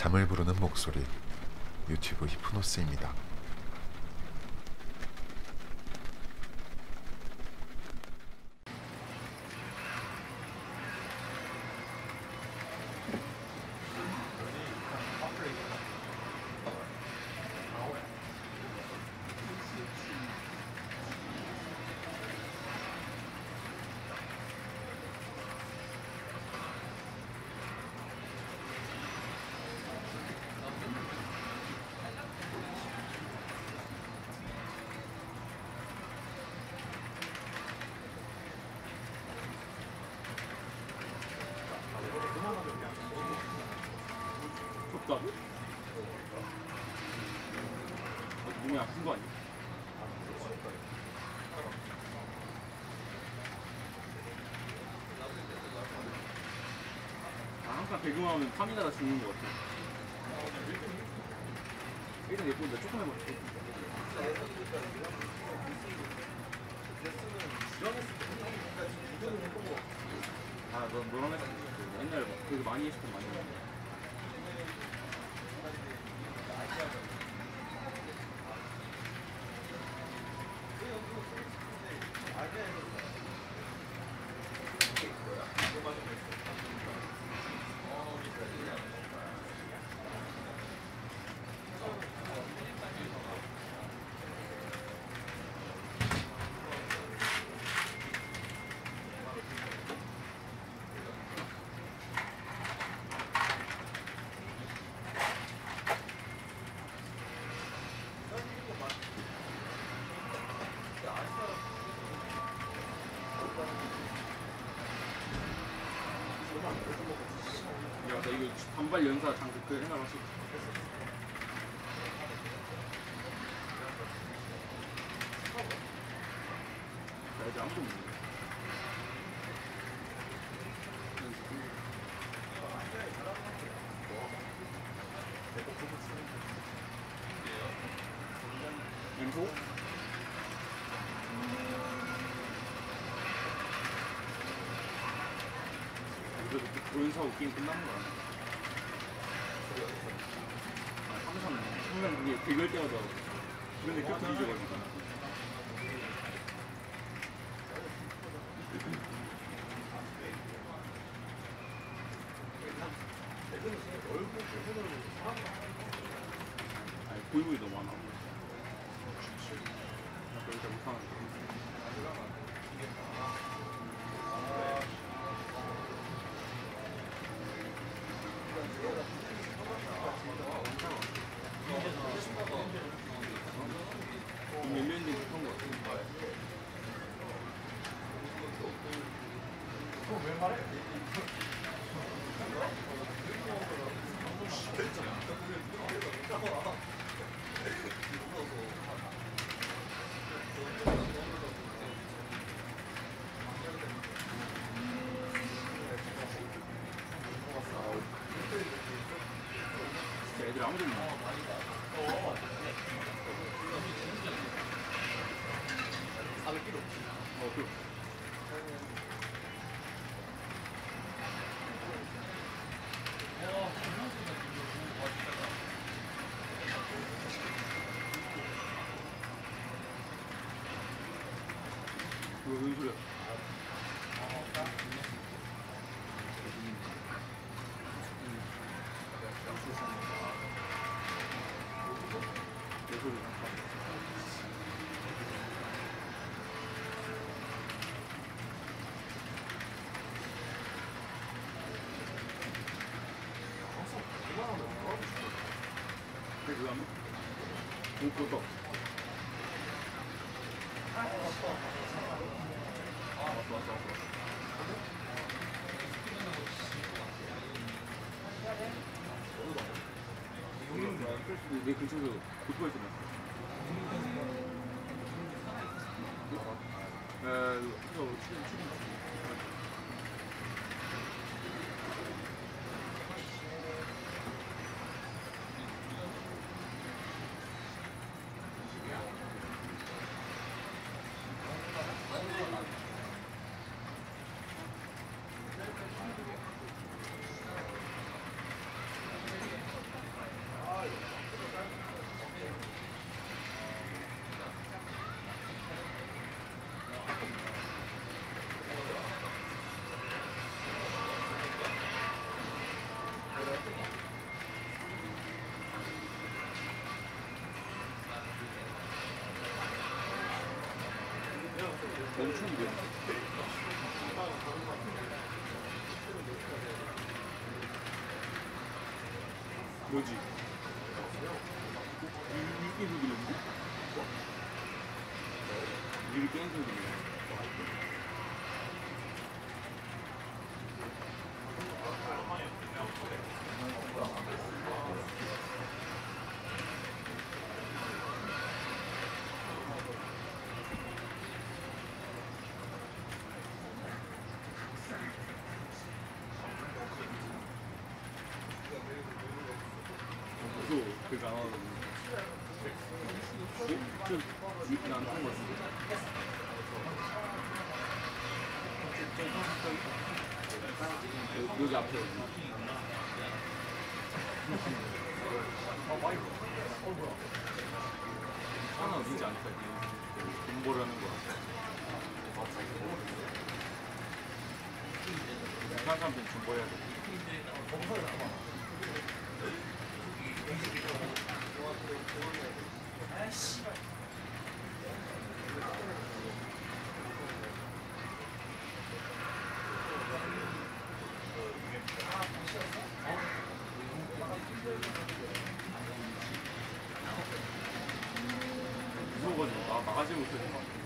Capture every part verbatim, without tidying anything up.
잠을 부르는 목소리, 유튜브 히프노스입니다. 덥다고? 몸이 아픈 거 아니야? 아, 항상 배경화면 파미나다 죽는 거 같아. 일단 예쁜데 조금 해볼게. 아, 너 너랑 했을 때 옛날에 막 되게 많이 했을 때 많이 했는데. 야, 나 이거 반발 연사 장식 그 해놔봤어. 나 이제 아무도 모르네. 엠포? 그래도 도연사고 게임 끝나는 거 아니야? 아, 항상, 항상 그게 대결 때마다 그런데 껴서 뒤져가지고. 아니, 고인물이 너무 많아. 나 그걸 잘 못하는데. 몇 년인지 못한 거 같아. 왜 말해? 애들 아무도 없네. 사백 킬로그램. 어, 그. 이거 웬 소리야? 내 소리. 그래, 그거 하면? 오, 그거 아, 왔어, 왔어, 왔어. 내 근처에서 오토바이 좀 났어. 에, 이거 출근, 출근. 멈추는데. 뭐지? 이게 소리인데? 이게 게임 소리네. 그니까 어, 좀 나안 좋은 것 같은데. 여기, 여기 앞에 여기. 하나 어딘지 아니까 공부를 하는 거야. 다른 사람들은 공부해야 돼. 아이씨. 무서워가지고 나 나가지 못해.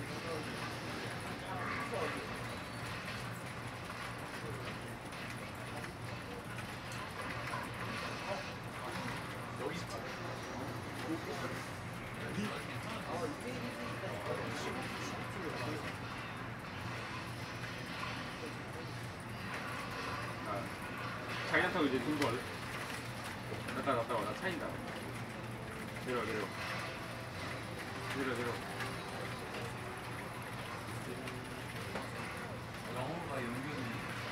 자기장 타고 이제 공부할래? 갔다 갔다 와. 나 차인다. 내려 내려 내려 내려. 영어가 연결이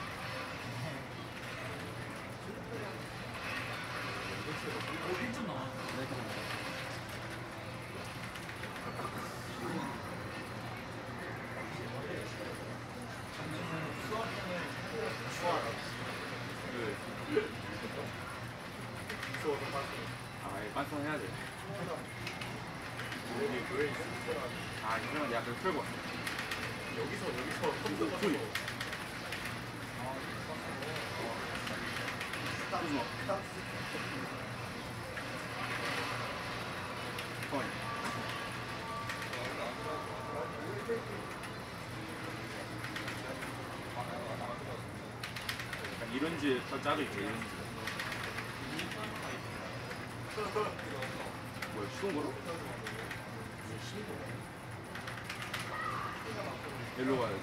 오, 일 점 나왔어. 아, 이거 반성 해야 돼. 아, 이거는 약간 풀고 왔어. 여기서 여기서 컴퓨터 소리. 따로 따로 가만히. 약간 이런지 더 짜도 있죠, 이런지. 뭐야, 쉬운 거로? 일로 가야 돼.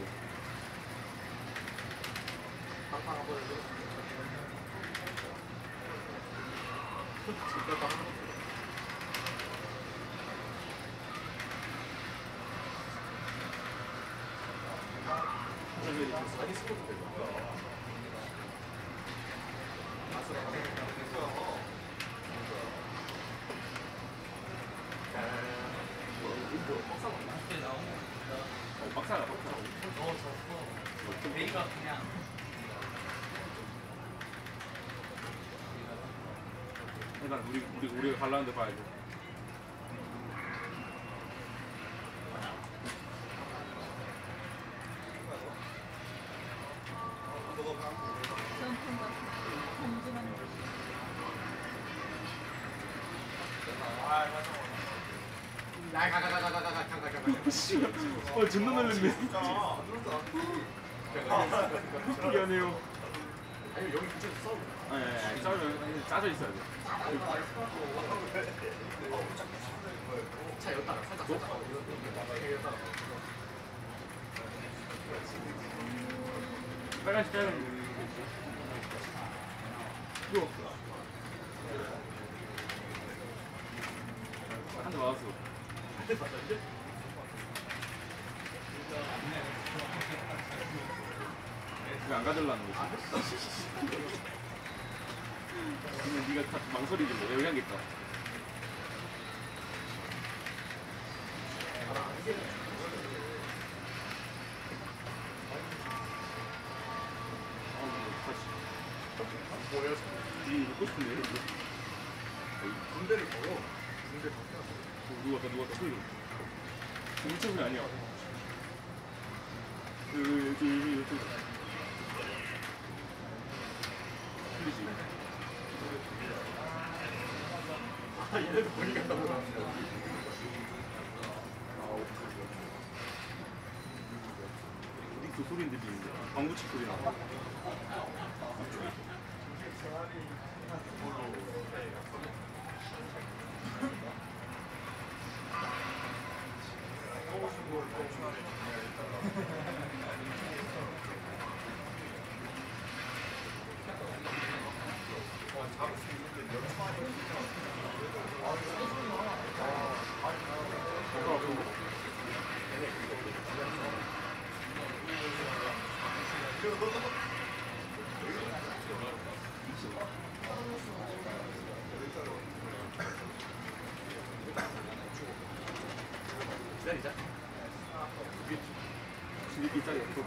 어, 빡사가 빡사. 너 졌어. 메이가 그냥 일단 우리 우리 우리가 갈라는데 봐야지. 전통 같은 공주만 어, 존나 놀랐네. 미안해요. 아니 여기 근처에서 싸우고 아니, 아니, 아니, 싸우면 짜져 있어야 돼. 차 여기다가 살짝 살짝 여기다가 빨간색 빨간색. 이거. 한 대 맞았어. 왜 안 가져라는 거지? 그냥 네가 다 망설이지 뭐. 여기 한 개 있다. 뭐예요? 니 먹고 싶은데? 군대를 걸어 군대 바뀌었어 누웠다 누웠다 소리. 엄청 소리 아니야. 그 여기 여기 여기 틀리지. 아 얘네도 멀리 간다고 나. 닉스 소리 들리는데 방구치 소리 나. 기다리자. 지들끼리 짜리 없어.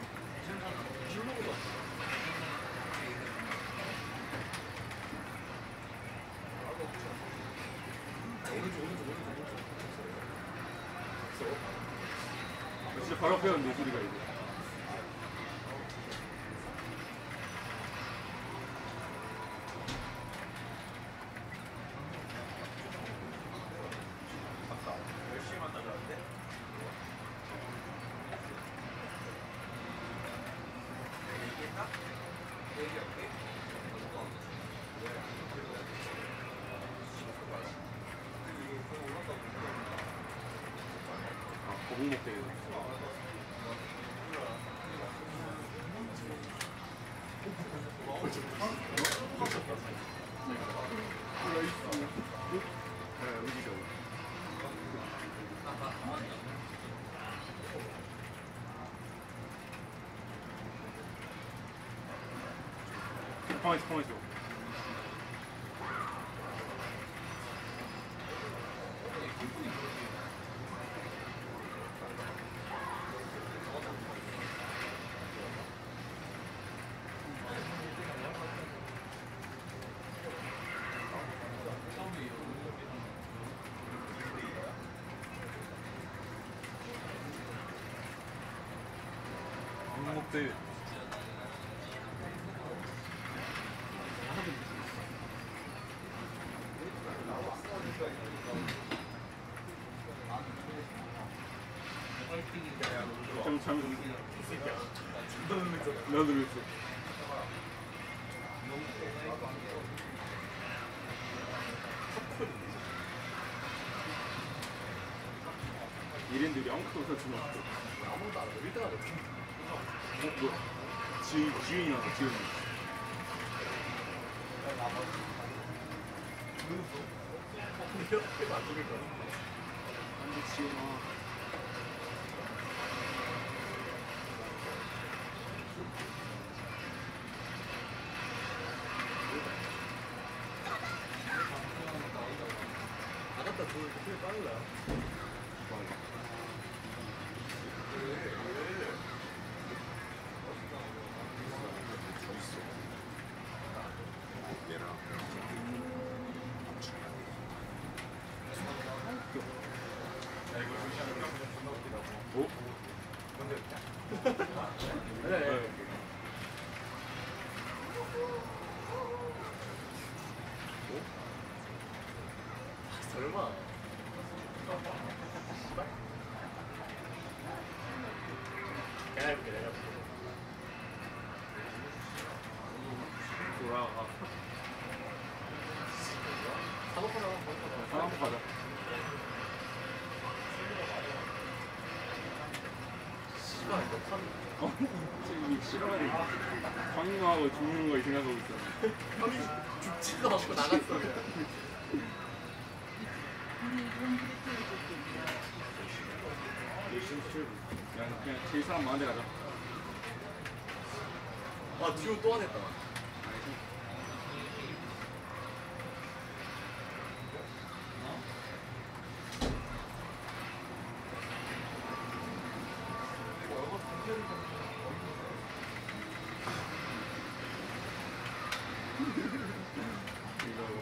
오른쪽 오른쪽 오른쪽 오른쪽. 진짜 바로 앞에 왔는데 소리가 이제. 열심히 만나자는데. 얘기했나? 얘기할게. 아 거북목 대회. 네, 여기죠. 가만히 있어, 가만히 있어. 방목대. 잘못 잘못 나도 그랬어. 이랜들이 아무것도 없어 주면 어떡해. 아무도 안 해. 일 등 하거든. 어, 뭐 지윤 지윤이 나왔어 지윤이. 이렇게도 안 죽일 거야. 안돼 지윤아. 나갔다 들어올 때 되게 빠르다. 얘랑 어? 그래. 네. 설마. 내가 해볼게 내가 해볼게. 돌아가. 사먹거나 먹거나. 사람 한번 가자. 씨발 못하는. 어? 지금 싫어가지고 방임하고 죽는 걸 생각하고 있어. 형이 죽지도 않고 나갔어 그냥. 우리 이런 그렇게 해줬거든요. 열심히 치워. 그냥 그냥 제일 사람 많은 데 가자. 아 듀오 또 안했다. 이거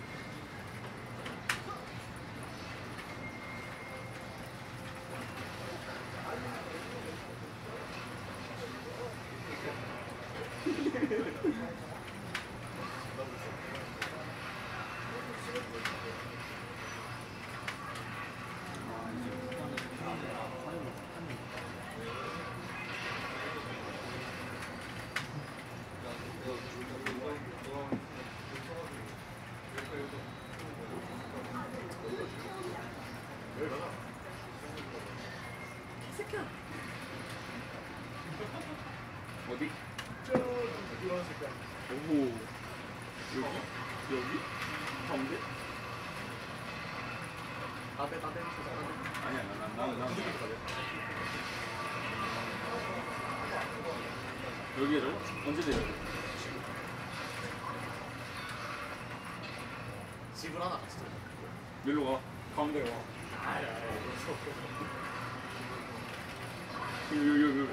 여기? 가운데? 나대 나대 나대. 아니야, 난, 난, 난. 여기로? 언제 돼요? 집을 하나 같이 들어. 여기로 와. 가운데로 와. 아야 아야. 여기, 여기, 여기, 여기.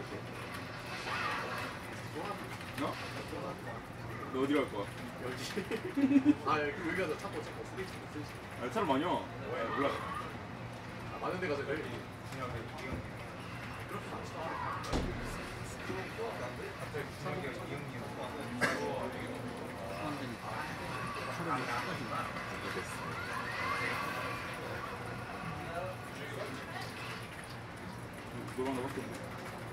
너? 너 어디 갈 거야? 여기. 아 여기 여기 가서 찾고 찾고 쓰레기 찾고 쓰레기. 아, 차를 많이 와. 몰라. 아 많은 데 가서 여기. 그렇게 많지 않아. 너랑 나밖에 없네.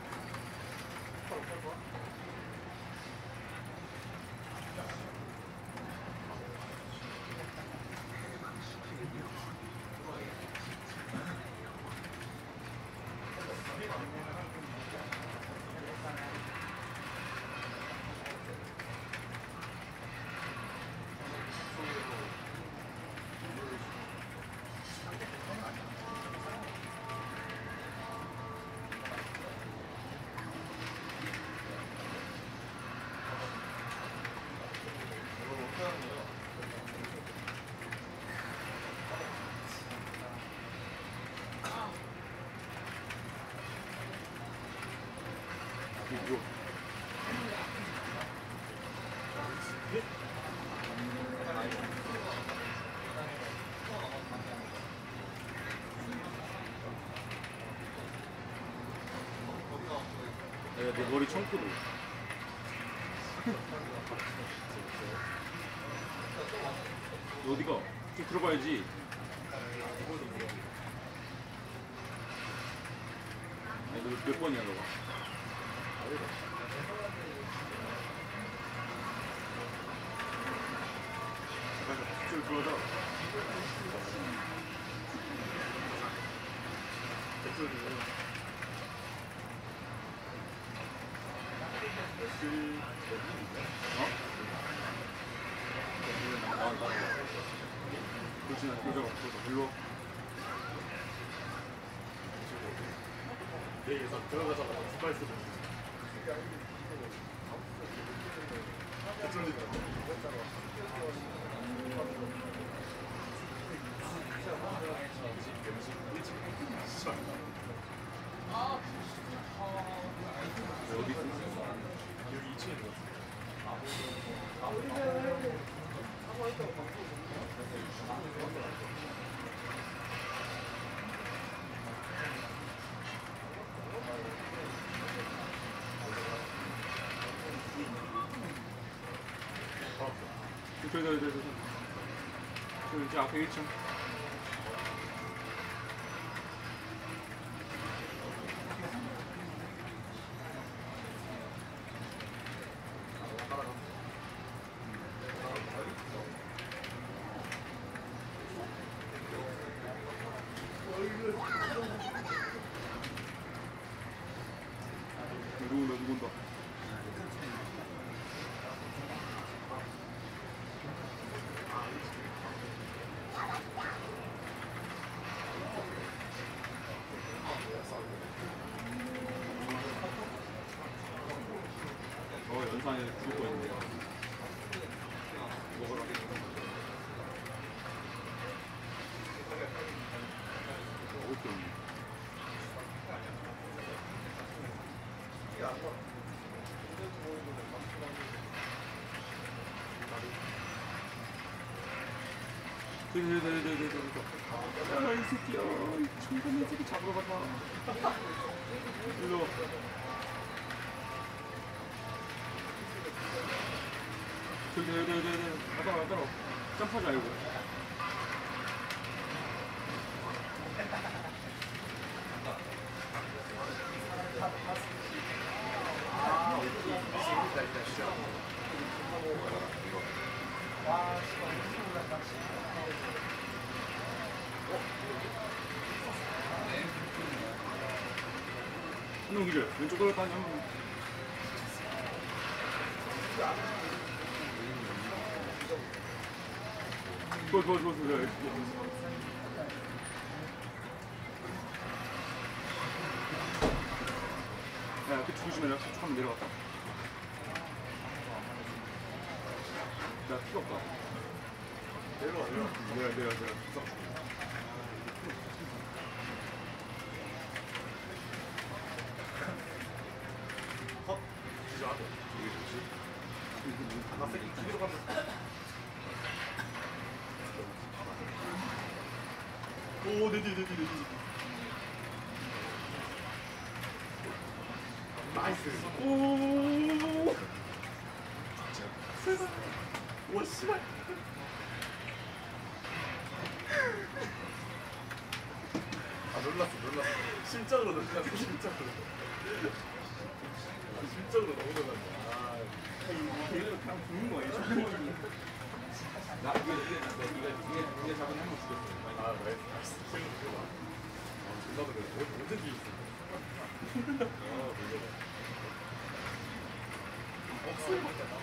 이거. 야, 내 머리 청구도. 너 어디가? 좀 들어가야지. 아니, 너 몇 번이야, 너가? 줄 들어서. 어? 나와, 나와. 그렇지, 교정 없어. 일로 와. 여기서 들어가자마자 두발 쓰고. 어디 있어? 여기 이 층에 있는 거 저기, 저기, 저기, 저기. 저기, 이제 앞에 일 층. 누구 온다, 누구 온다. 어, 연산에 죽을 뻔했네. 먹어라. 먹을 게 없네. 저기, 저기, 저기, 저기, 저기, 저기. 야, 이 새끼야. 이 청소년 새끼 잡으러 가봐. 일로 와. 저기, 저기, 저기, 저기. 가다, 가다. 점프하지 말고. 한놈 기절. 왼쪽 돌았다, 한 명. 좋아 좋아 좋아 좋아. 야, 그 조심해라. 조금 내려갔다. 나 필요 없다. 내려와 내려와. 내려 내려 내려. 헛. 진짜 하고. 이게 뭐지? 나 새끼 두 개로 가면. 오, 내 뒤, 내 뒤, 내 뒤. 나이스. 오. 세상. 와, 씨발. 아, 놀랐어, 놀랐어. 심적으로 놀랐어, 심적으로. 아, 심적으로 너무 놀랐어. 아, 걔를 그냥 죽는 거야. 나 이거 이게 이거 이게 이게 잡은 한번 죽였어. 아, 나이스, 나이스. 아, 존나 놀랐어. 어, 언제 뒤에 있어? 아, 놀랐어. 억수를 먹잖아.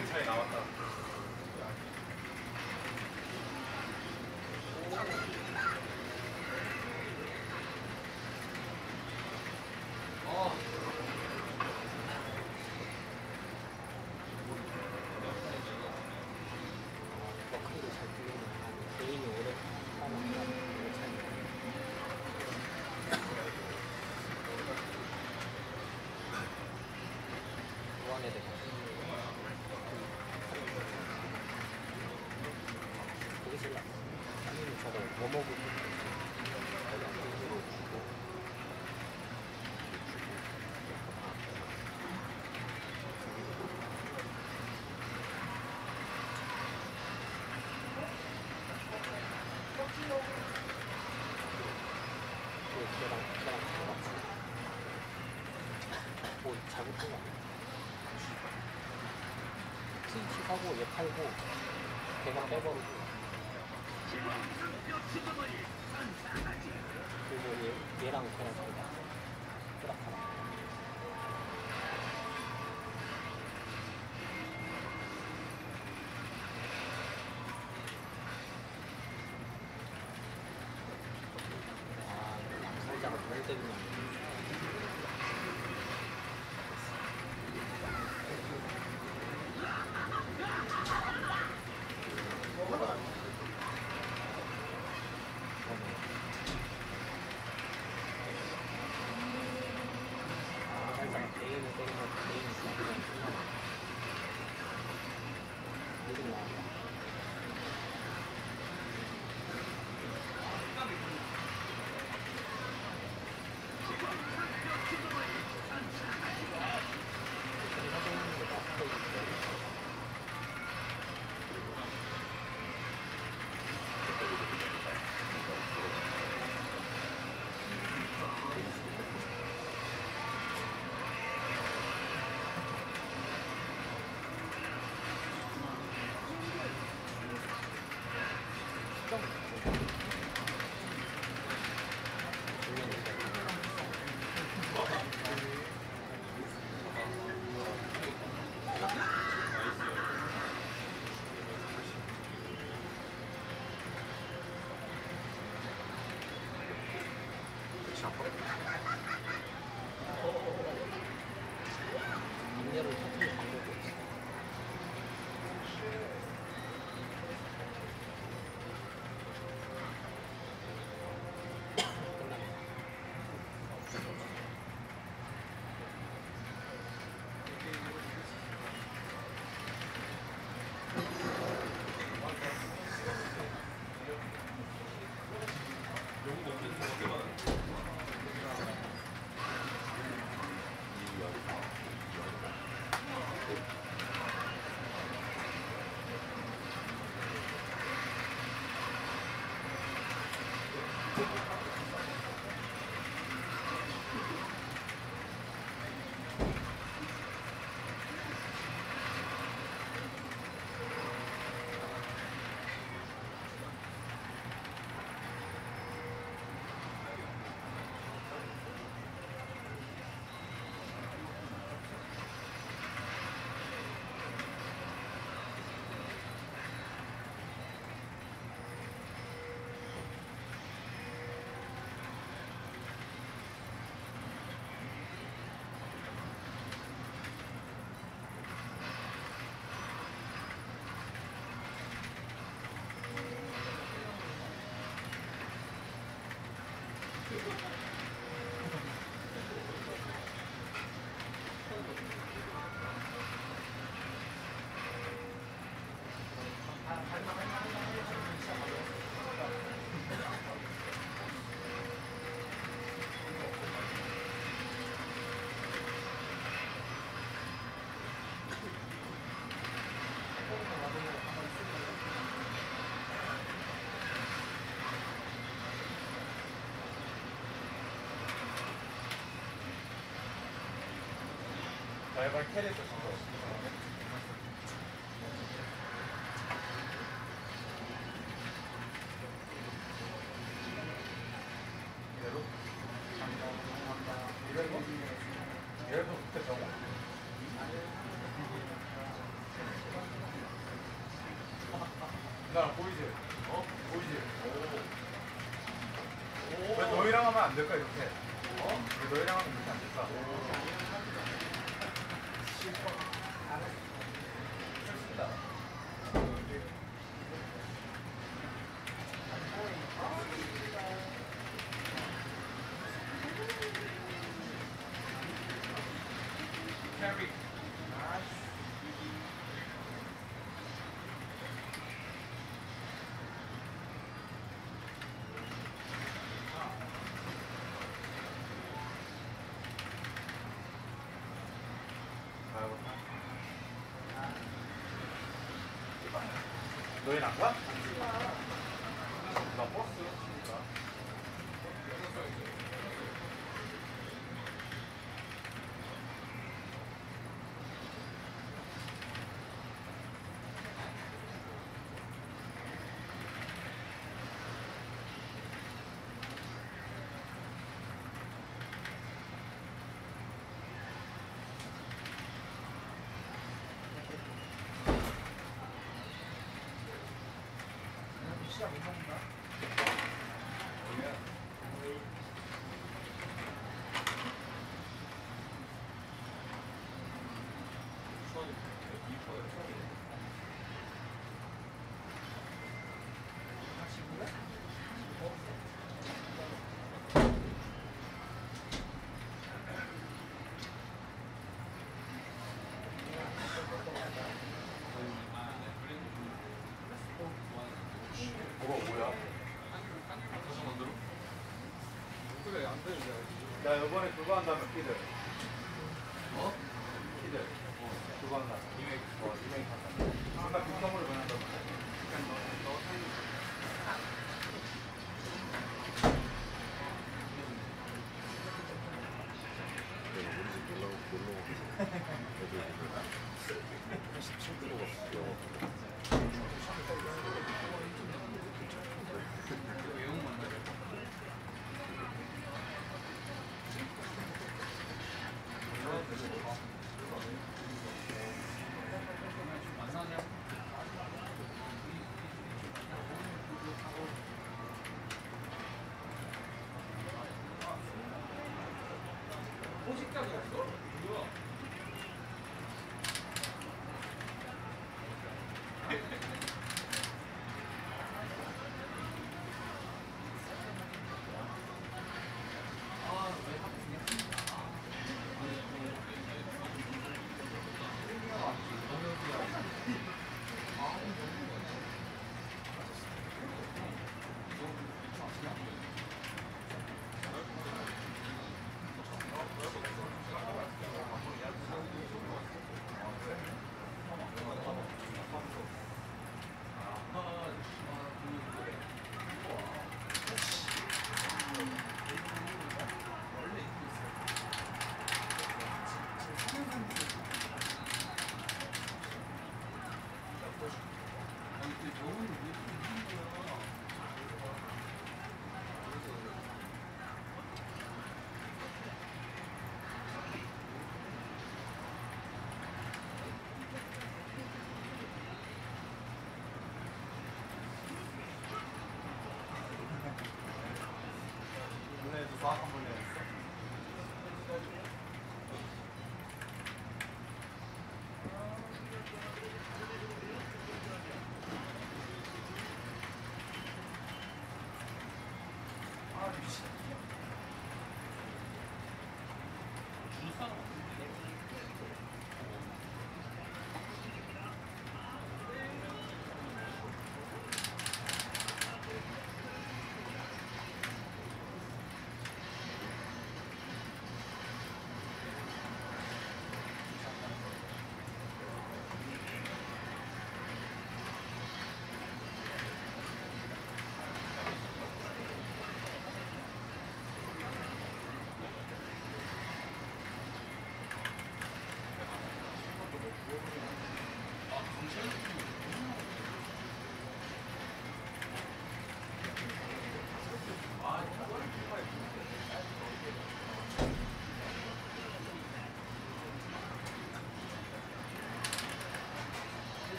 개 차이 나왔다. 어. 워크도 잘 뛰는 개인이 오래 하는 오래 잘 좋아하는 애들 그게 제일 낫어. 아니면 저거 뭐 먹고 거기 안 되고 주고 그 걔랑 걔랑 같이 뭐 잘못한 거 아니야? 티 사고 얘 팔고 걔가 빼버리고 그리고 얘, 얘랑 걔랑 자기가 쓰락하라 아 남살자가 너무 때리면 살짝 개인을 때리면 개인이 죽으면 끝나나 이름 나온다 사진하는 게 마스터 있어 그렇지 않고 인내를 터뜨릴 방법이 없어 끝났네 발발 캐릭터 진짜. 이대로? 이대로? 이대로 그때 저거? 너희랑 하면 안 될까 이렇게? 어? 너희랑 하면 이렇게 안 될까? 캐리. 너희는 안 가? 나 버스 치니까. 시작 못 먹는다. 뭐가 뭐야? 그래 안 되는데. 야 이번에 그거 한다며 키들. 어? 키들. 어 그거 한다. 리메이크. 어 리메이크 한다. 존나 빅성으로 변한다고. 내가 우리 집 놀러 놀러 오면서 애들 보면 십칠 도가 영어. 외국만 나. 만나냐? 포식까지 갔어? 뭐야? 너네도 수학 한번 해봤어?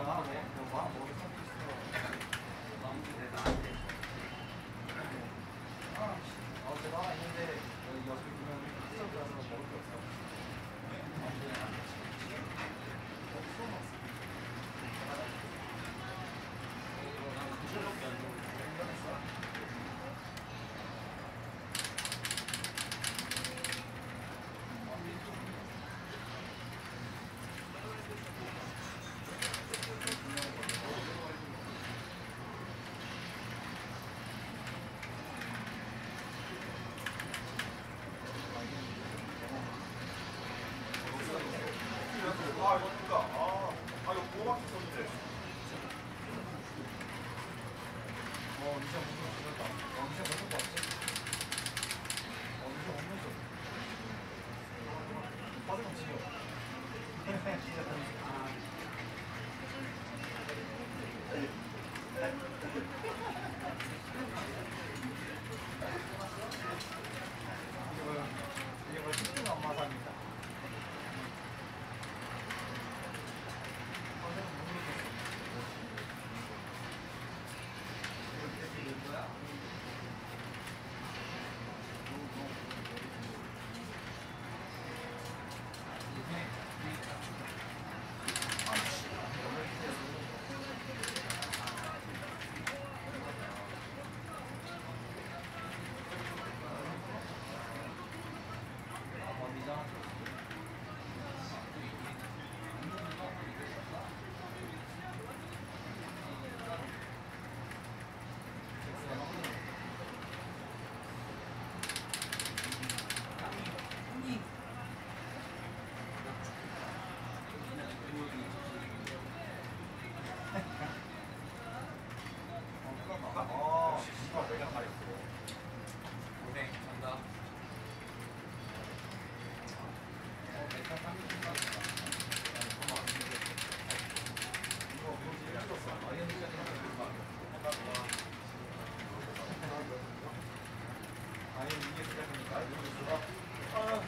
아 이거 누가 아, 아 이거 보호막 있었는데. 어, 미션 무슨 죽였다. 어, 미션 무슨 거 같지? 어, 미션 없는 거. 빠지면 지요. 이거, 이거 힘든 안마사입니다. 어, 이거 내가 말했어. 고생, 간다. 이거 뭐지? 찍었어. 아이언 아이언 이게 시작이니까 이거 아.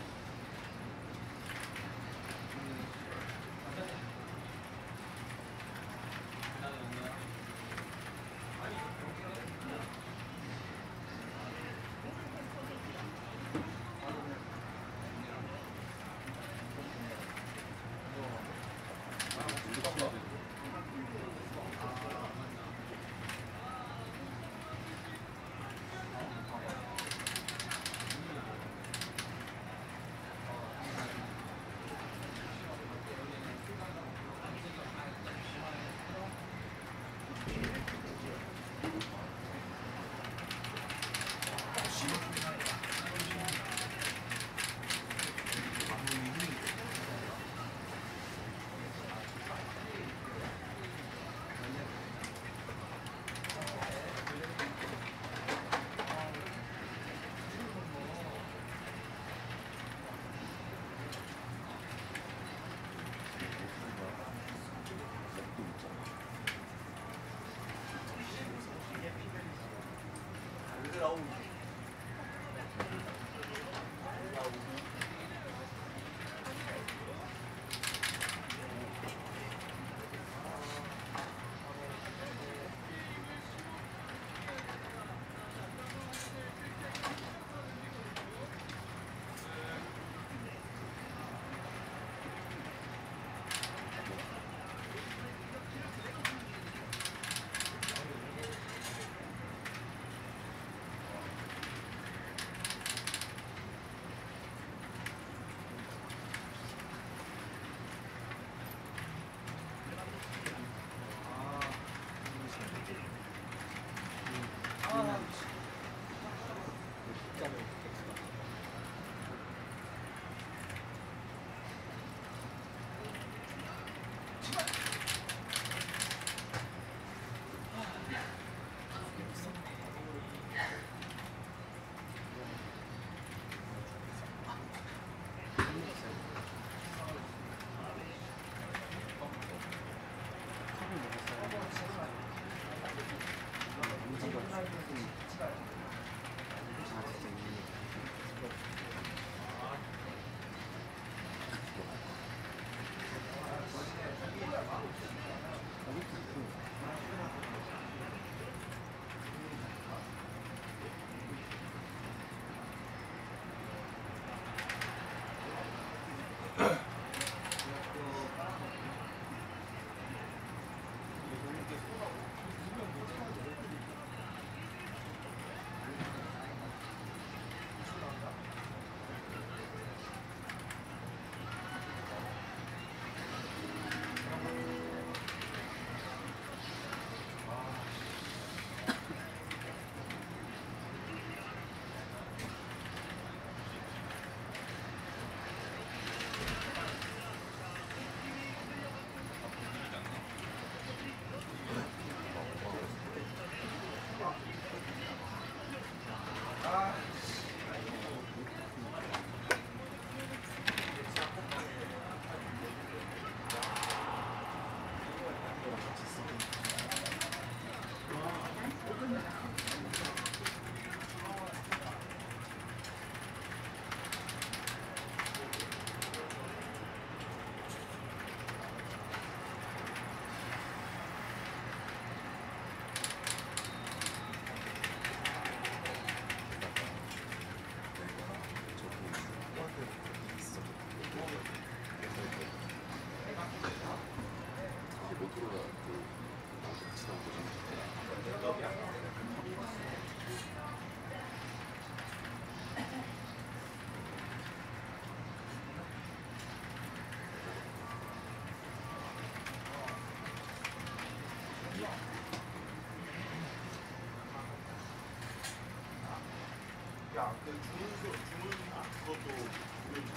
아, 그 주문 소 주문 그것도 무료죠.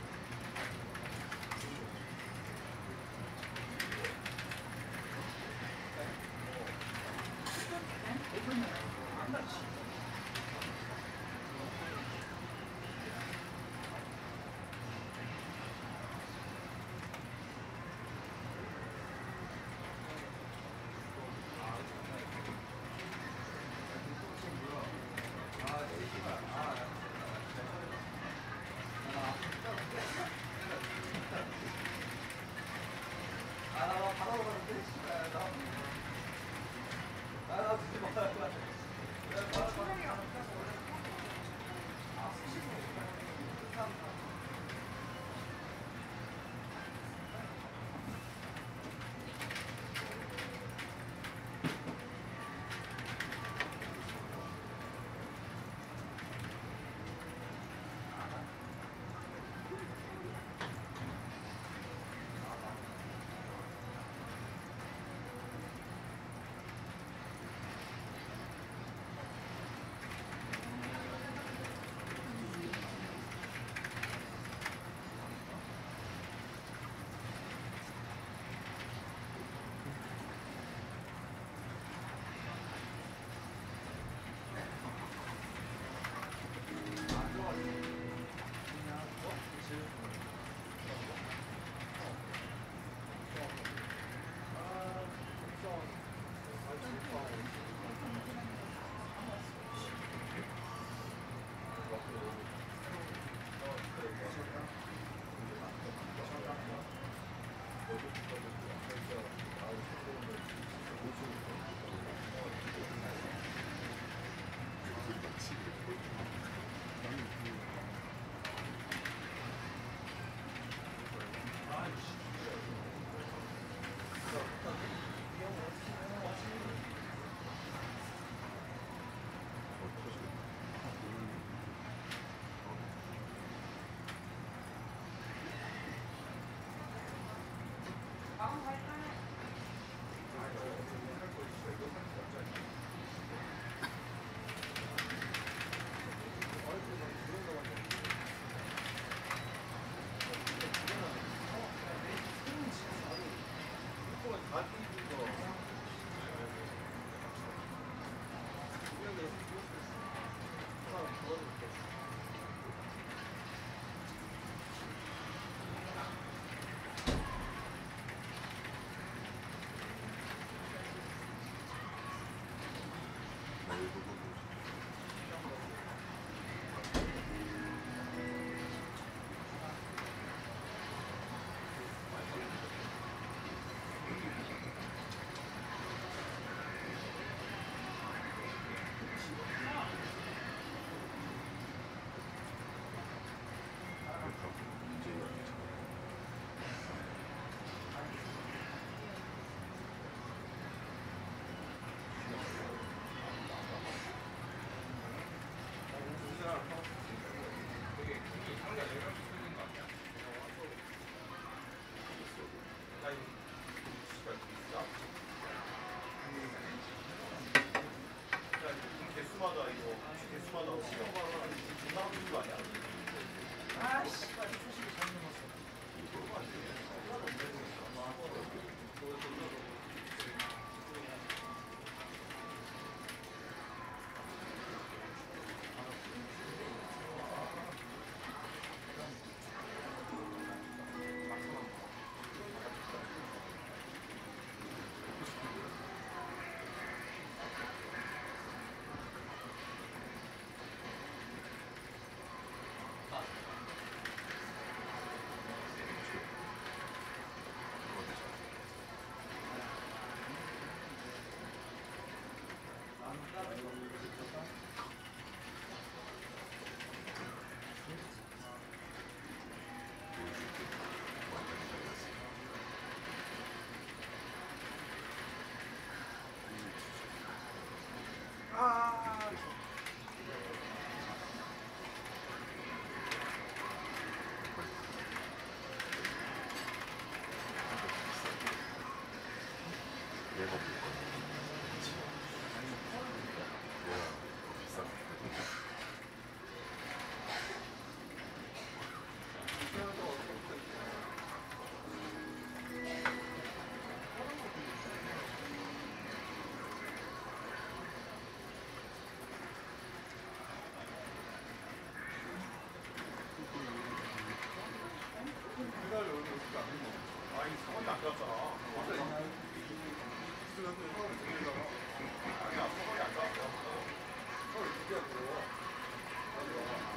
개수마다 이거 개수마다 오십만 원 존나 하는 거 아니야? 아씨. 소식이 잘못 났어. 내가 볼 거야. 그치? 내가 더 비싸. 상원이 안 들었잖아. 맞아. 수련도 상원을 들리다가 아니야 상원이 안 들었어. 상원이 두개 안 들어. 맞아.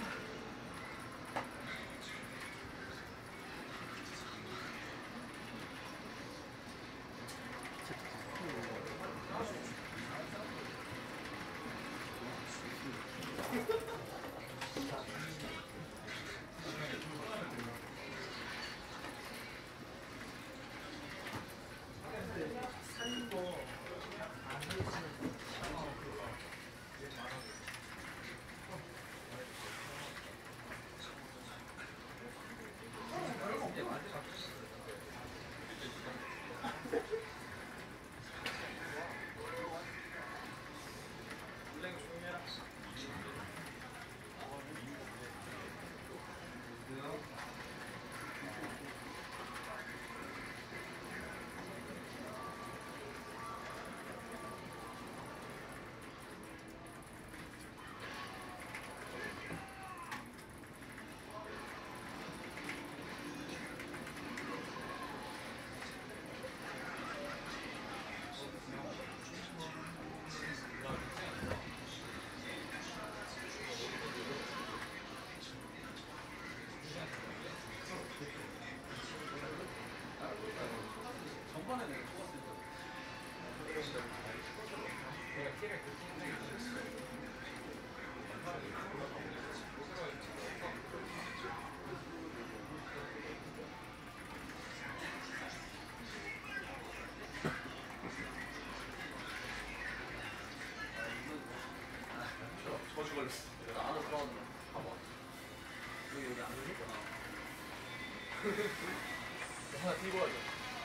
저주 걸렸어. 안으로 들어가는 거. 봐봐. 여기 여기 안 걸렸구나. 하나 들고 가자.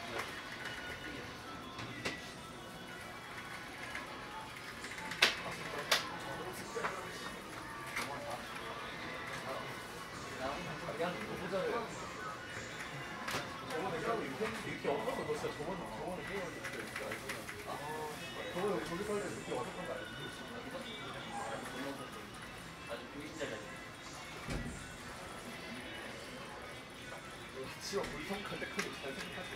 그냥 너무 잘해. 저번에 이렇게 이렇게 엎어서 너 진짜 저번에 저번에 게임할 때 진짜 알지? 저번에 저기 살때 그렇게 어색한 거 알지? 아주 보이시잖아요. 지금 물성할 때까지 잘 생각하지.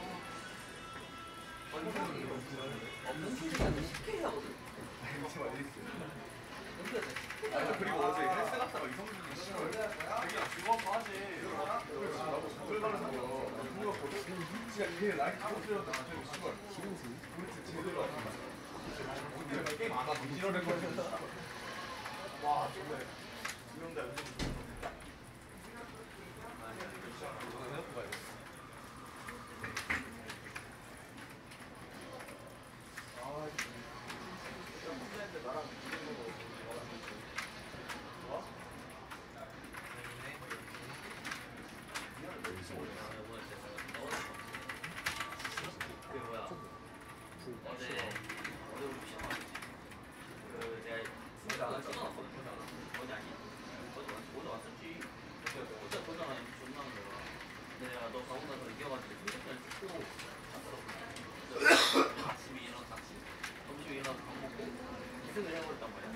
없는 친구한테 쉽게 하거든. 알지 말겠어. 아, 그리고 어제 헬스 갔다가 이성준이 씨발 자기랑 주먹 하지. 나도 그걸 말하는 거야. 누가 보고 진짜 이게 라인 다 엎드렸다. 저기 씨발. 지금수. 그렇지 제대로 하는 거야. 내가 게임 안 하고 지랄을 거리는 와 정말 이런다 요즘. 해놓고 가야 돼. 아, 진짜 문제인데 나랑 비교해서 좋아? 그 뭐야? 어제 어제 우리 시험 그 내가 진짜 안 찍어놨거든. 어제 아니야? 어제 왔 어제 왔었지. 어제 보다가 존나 한 거야. 근데 내가 너 가고 나서 이겨가지고 삼십분을 찍고 갔어. 아침에 일어나서 아침 점심에 일어나서 밥 먹고 이승을 해버렸단 말이야.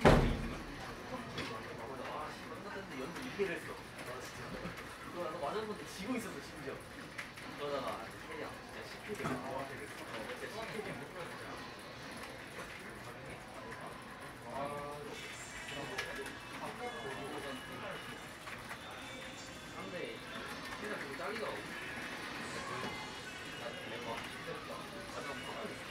아 씨, 맨날 했는데 연습 이 개를 했어. 그거 나서 맞았는데 지고 있었어 심지어. 그러다가 캐리야 진짜 십 회 되고 어 진짜 십 회 되고 상대 캐리가 되게 딸리더라고. 나 내가 가장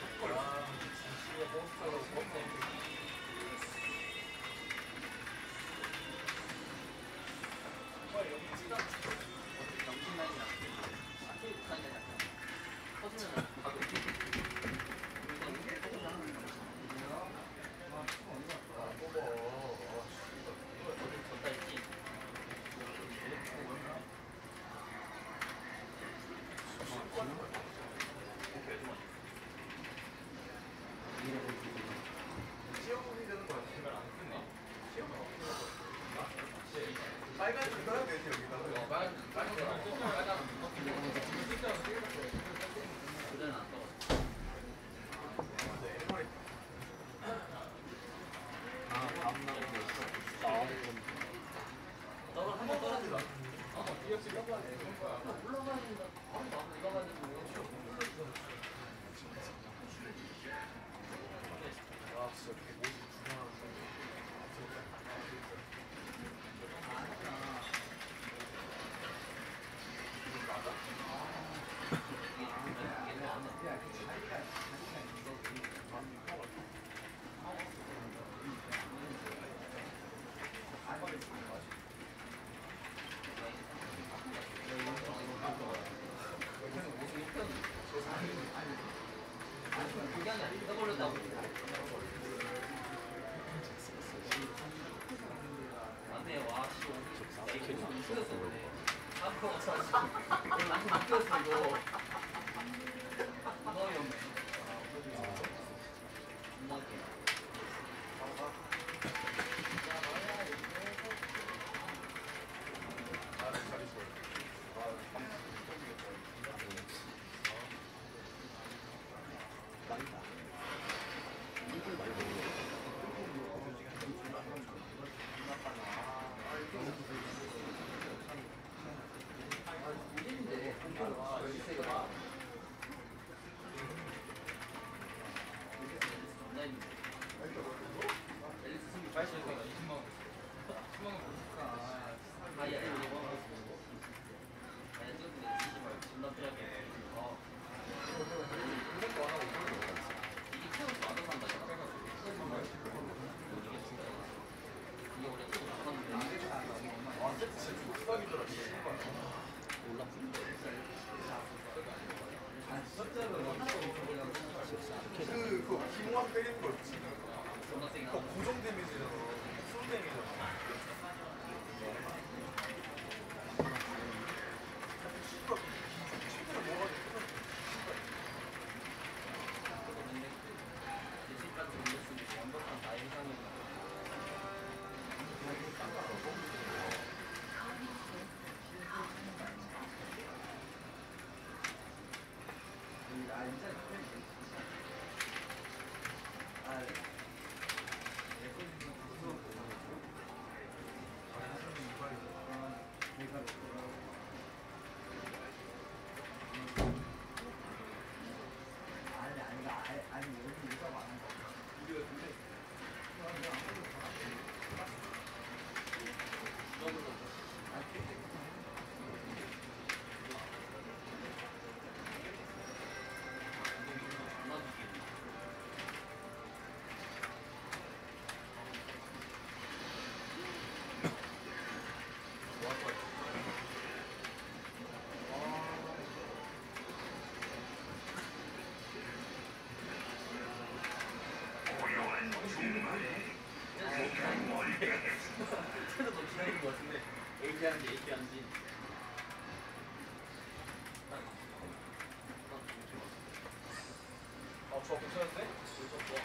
정신만이 나쁘지. 사실 못하는 게 터지면 가끔 졌다 했지. 시험이 되는 거야. 제발 안 끝나? 시험은 빨간 줄 떠야 되지 여기다가. 빨간 빨간 거 빨간 그대는 안 떠. 아, 다음 날에 너가 한번 떨어지라. 어? 올라가야 된다. 아무도 안 올라가지고 아 진짜 백오십 중요한 웃겼어. 아까 맞춰. 이거 웃겼어 이거. 너무 위험해. 존나 웃겨. 많다. 이걸 많이 먹는 우리인데 한국은 열세가 존나 있는데. 앨리스 승리 팔십 원 이십만 원. 십만 원 벌었을까? 아야 이거 이거 먹었어. 아야 찍었는데 이십만 원 존나 필요하게. 어. 이게 태워서 안 한다잖아. 이게 원래 태워서 안 하는데. 와 세트 진짜 족박인 줄 알았어. 몰라. 그, 그, 기모한 때리는 거 있지. 존나 세게 그거 나와. 고정 데미지잖아. 풀 데미지잖아. 씨발, 침대를 먹어가지고. 예시까지 올렸으면 완벽한 나의 해상이구나. 그래도 너무 기다리는 것 같은데 에이피 하는지 에이피 하는지 아, 저 괜찮은데? 저 좋아.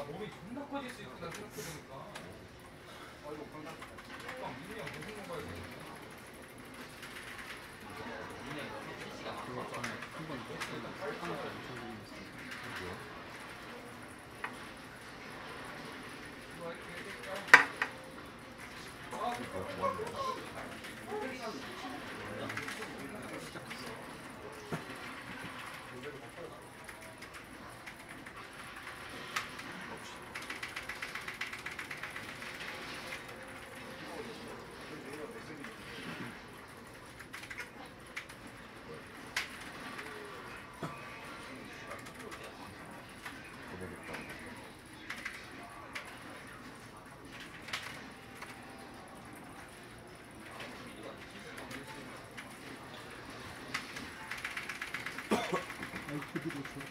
몸이 존나 커질 수 있구나 생각해보니까. 아 이거 강남. 형 민이 형 무슨 건가요? 민이 형이 너무 캐시가 많아. 그거 전에 한번 하니까 엄청 재밌었어요. 아이패드로 줘.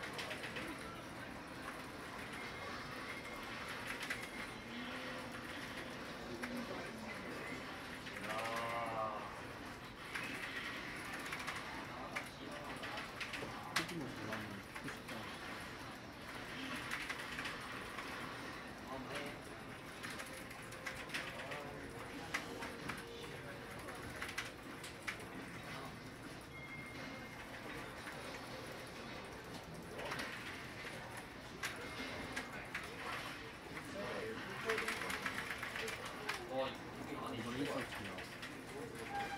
소금을 좋아하는 포식자. 이번 일설치 나왔어.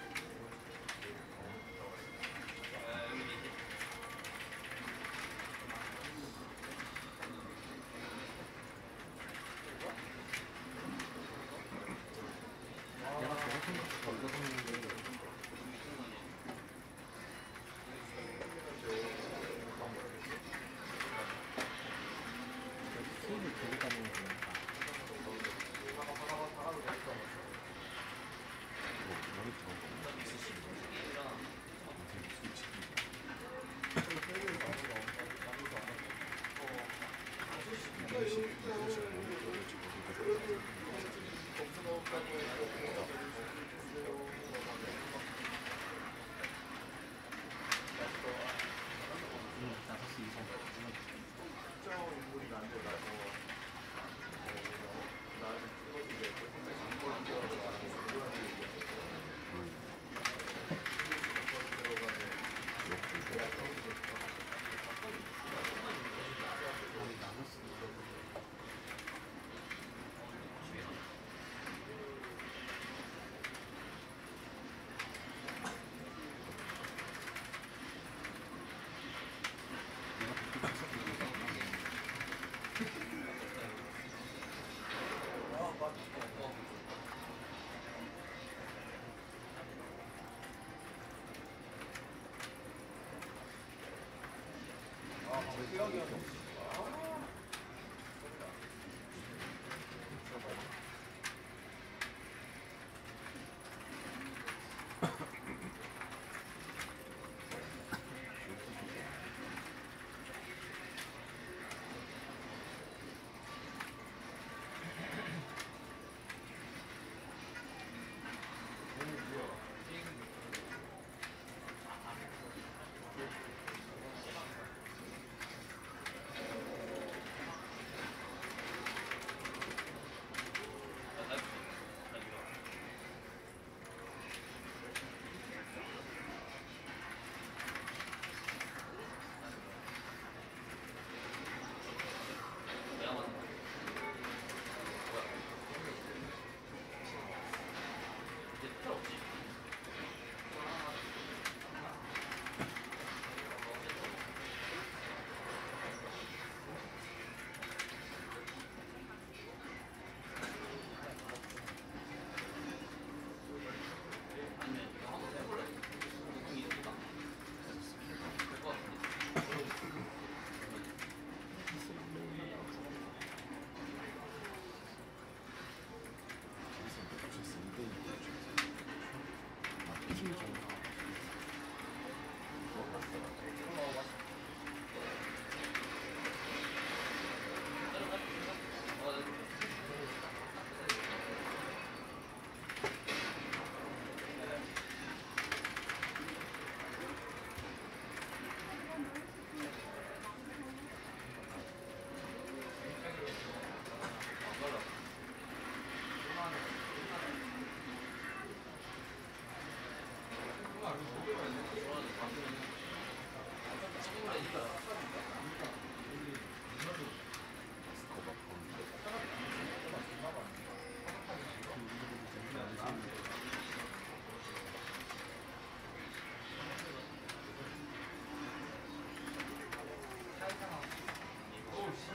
내가 저거 생각해 이거 샀는데 수입을 되게 따는 거니까. 응, 다섯 시 이상.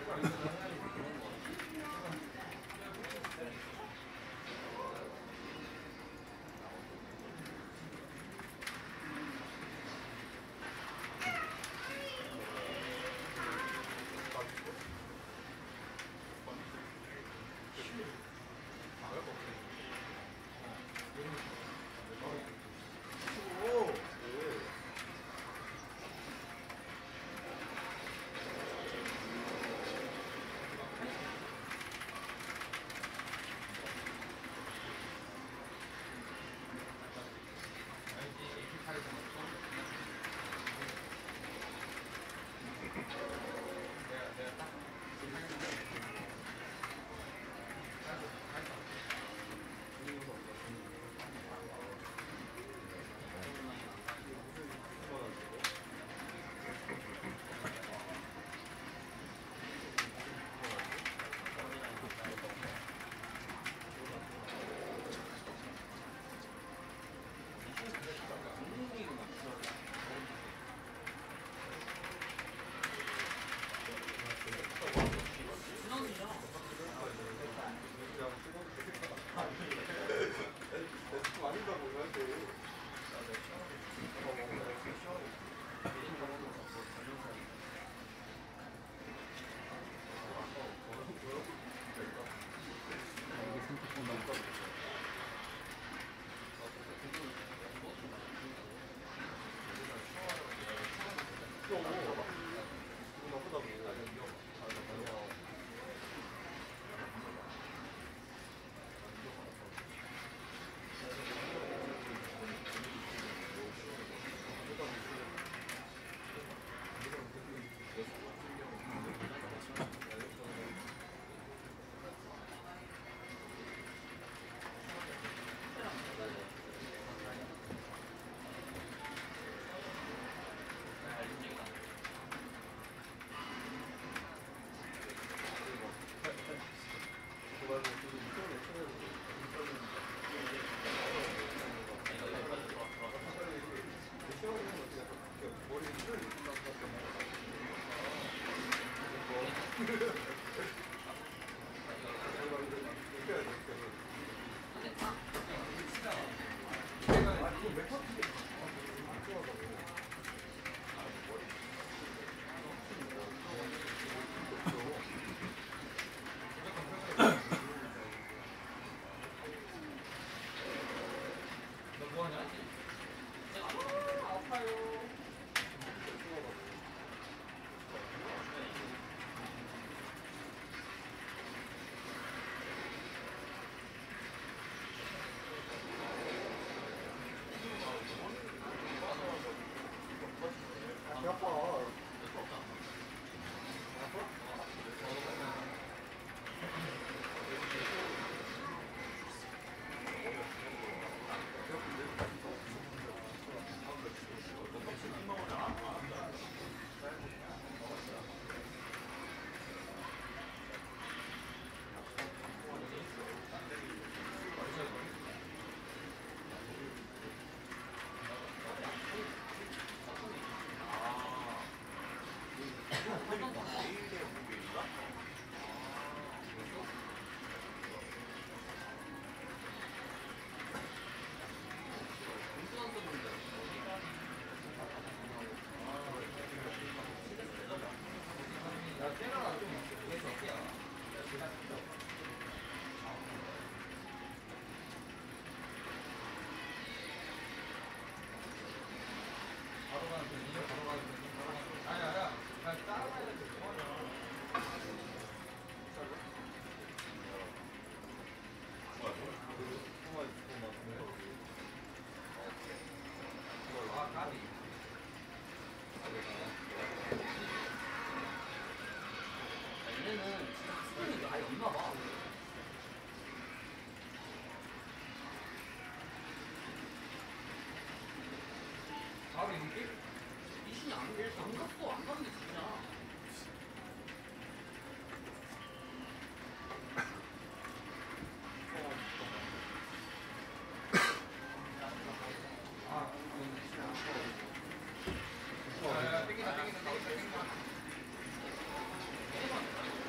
아,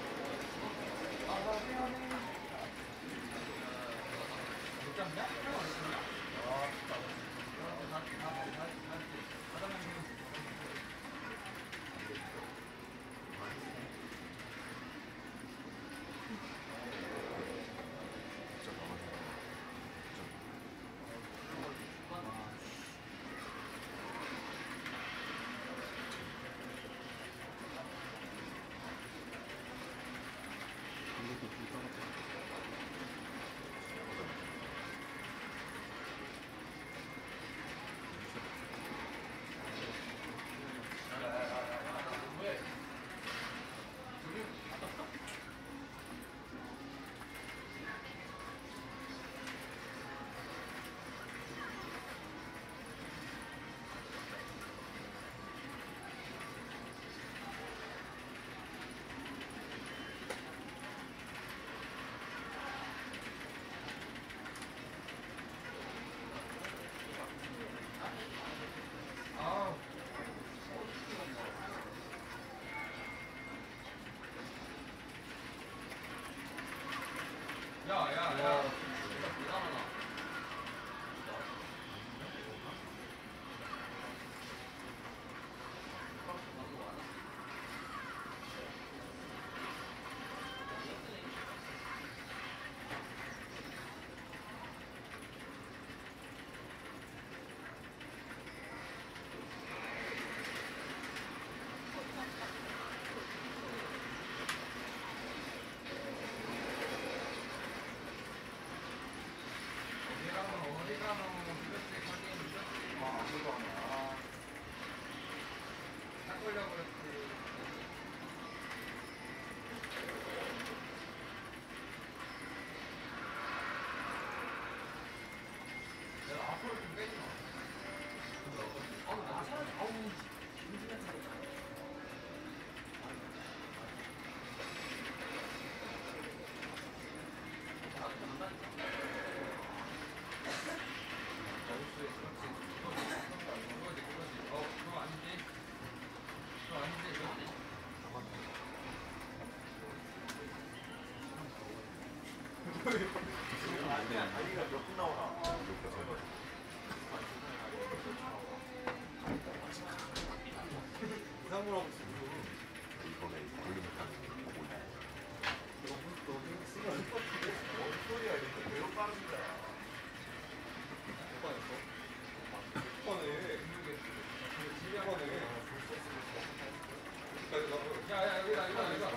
이상무라고 지금 이번에 돌림판 소리야 이렇게 배로 빠릅니다. 오빠네. 오빠네. 야야 여기다 여기다 여기다.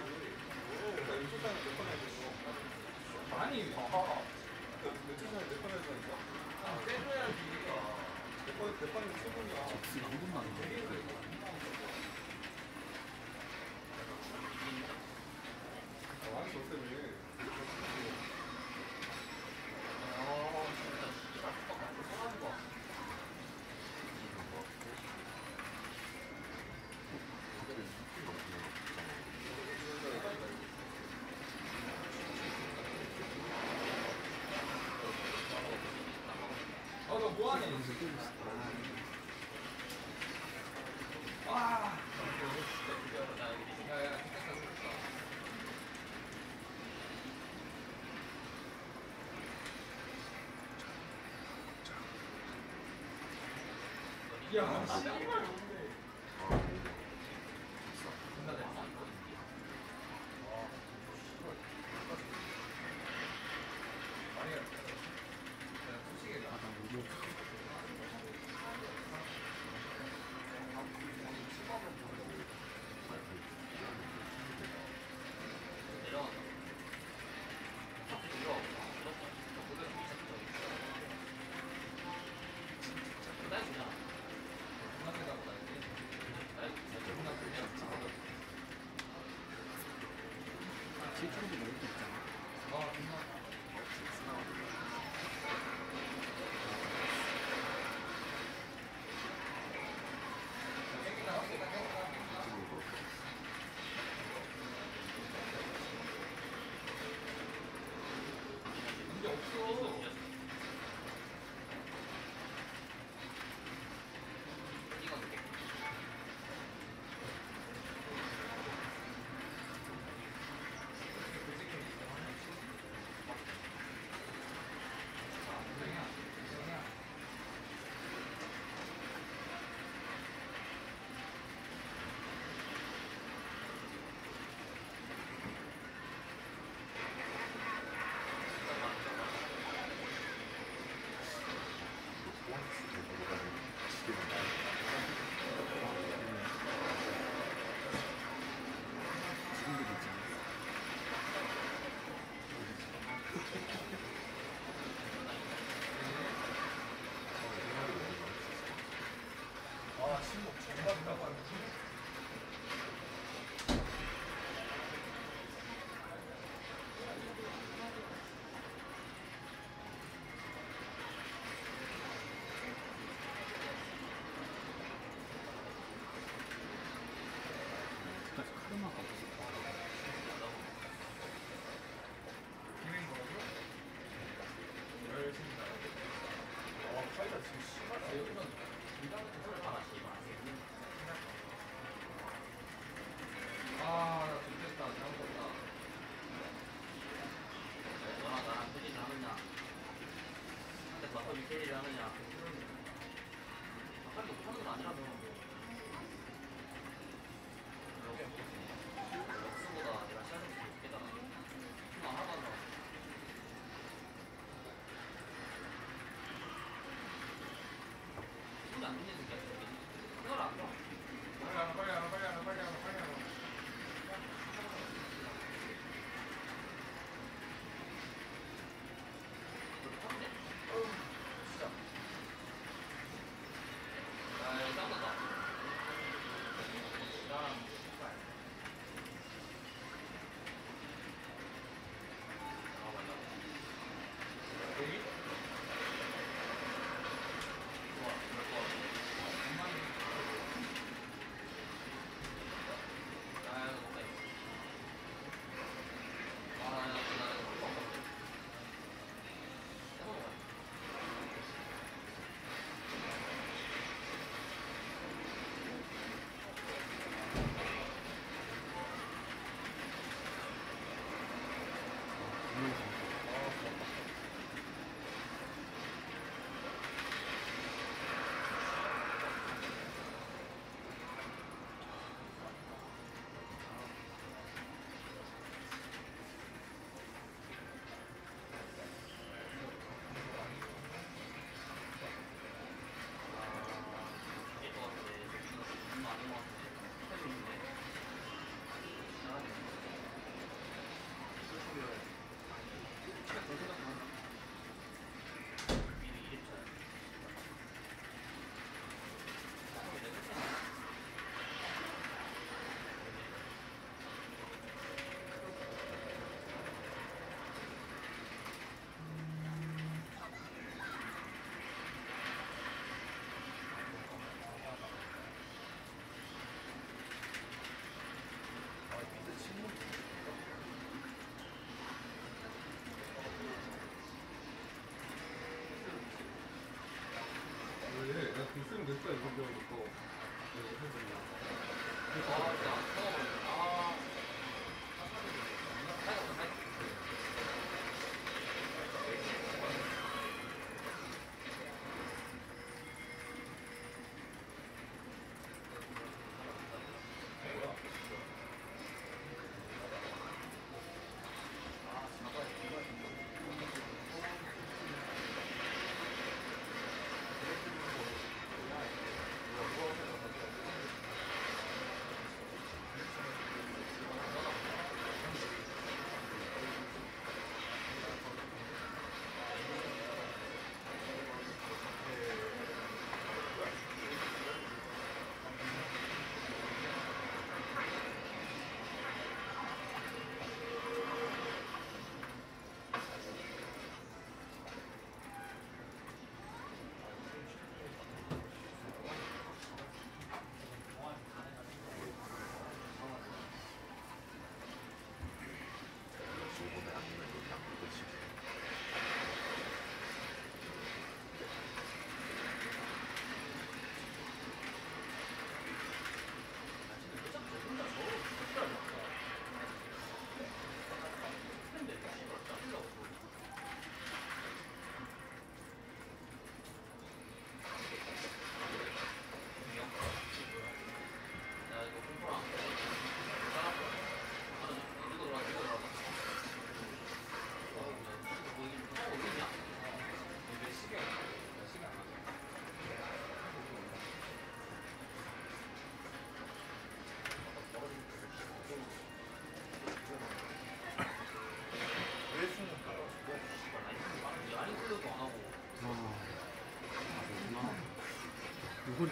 아니 봐봐. 며칠 전에 내 판에 했다니까? 빼줘야지. 내 판에, 내 판에 최고냐. 지금 한 분만 아, 왕이 저 때문에. 어, 너 뭐하니? 와. 야, 야, 야, 씨발. 실제로도 먹을 수 있잖아.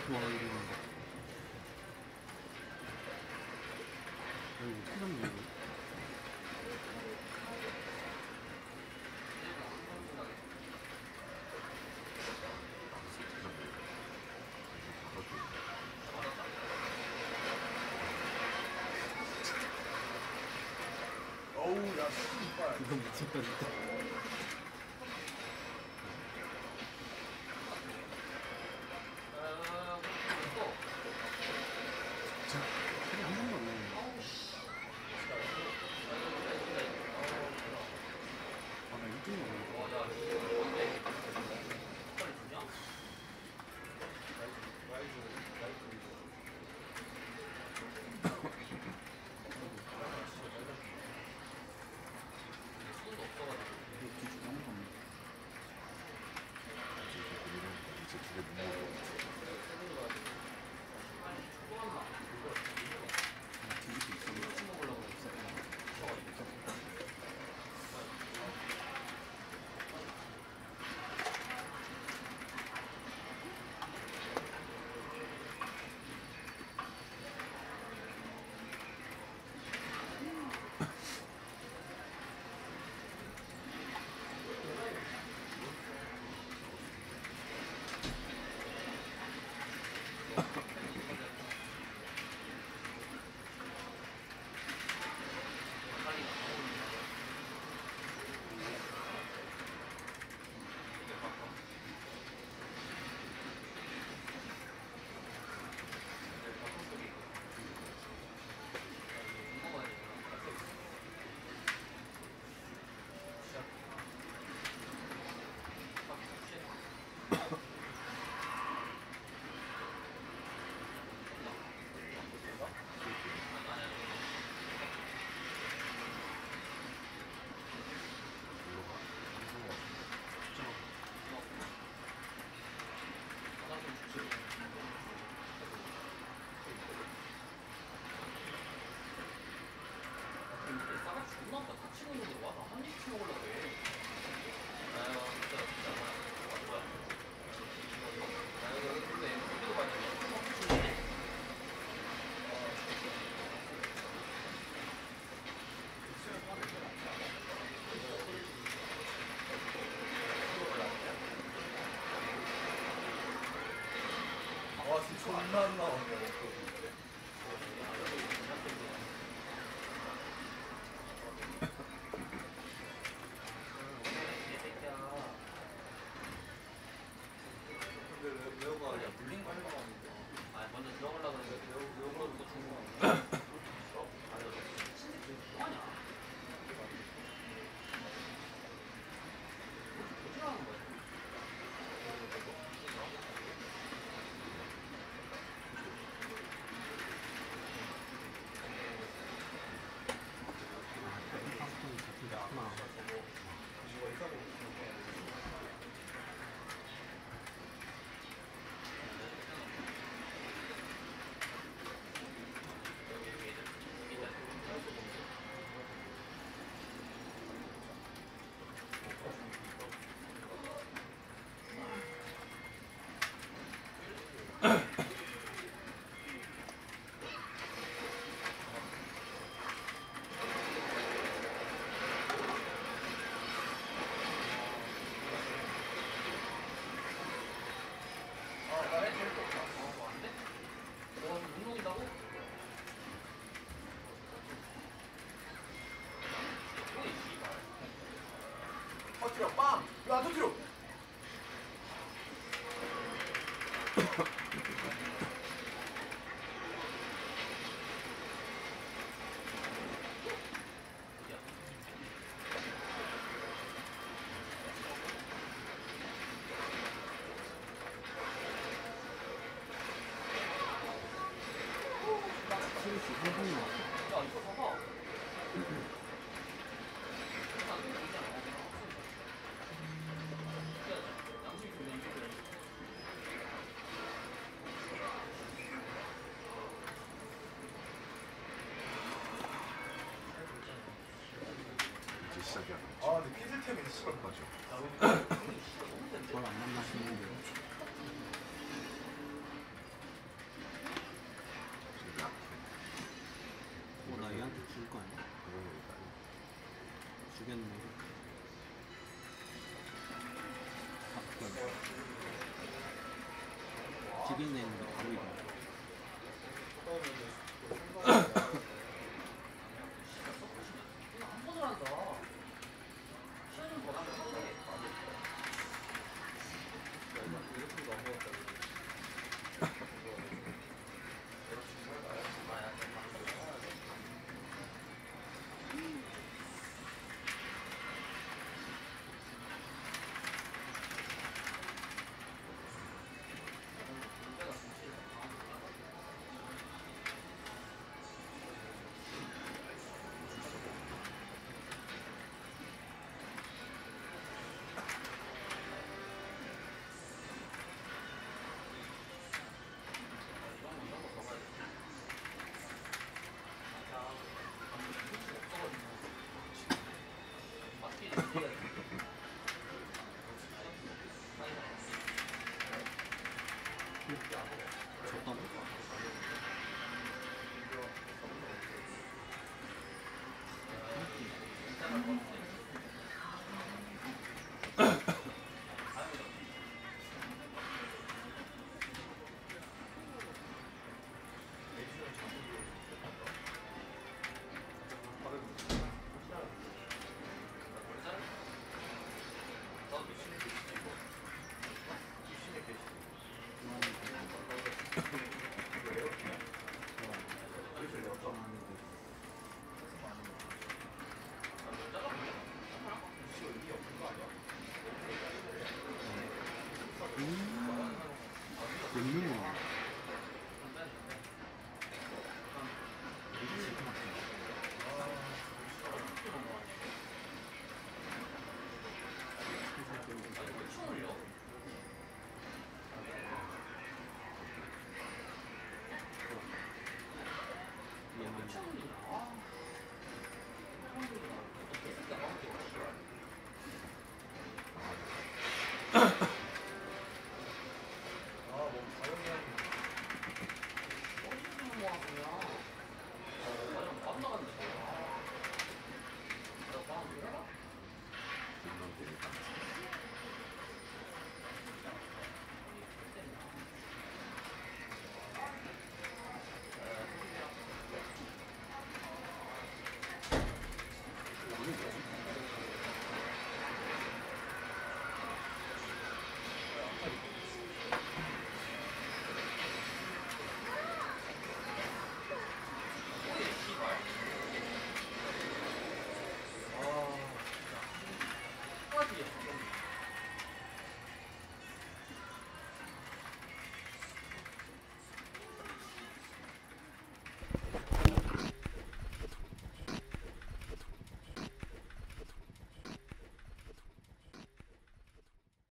좋아 이러는 거. 아이고 사장님. 어우 야 씨발. 이건 미쳤다 진짜. 그냥 한 번도 안 나오네. 아나 일등 나오네. 와 진짜 존나 안 나오네. 근데 레- 레오가 그냥 불린 거 하려고 하는데. 아 먼저 들어가려고 했는데 레오 레오가 누가 준 거. 아 이거 진짜 뭐하냐? 어떻게 하는 거야? 파스톤이 잡힌 게 아구나. 터트려 빵! 야 터트려! 스위스 한 번이 나왔어. 야 이거 봐봐. 이제 시작이야. 아 근데 피들템이 씨발 맞아. 저를 안 만나시는데. 죽였네. 바꿀. 죽인 애는 바로 이거. 처음에는 생각보다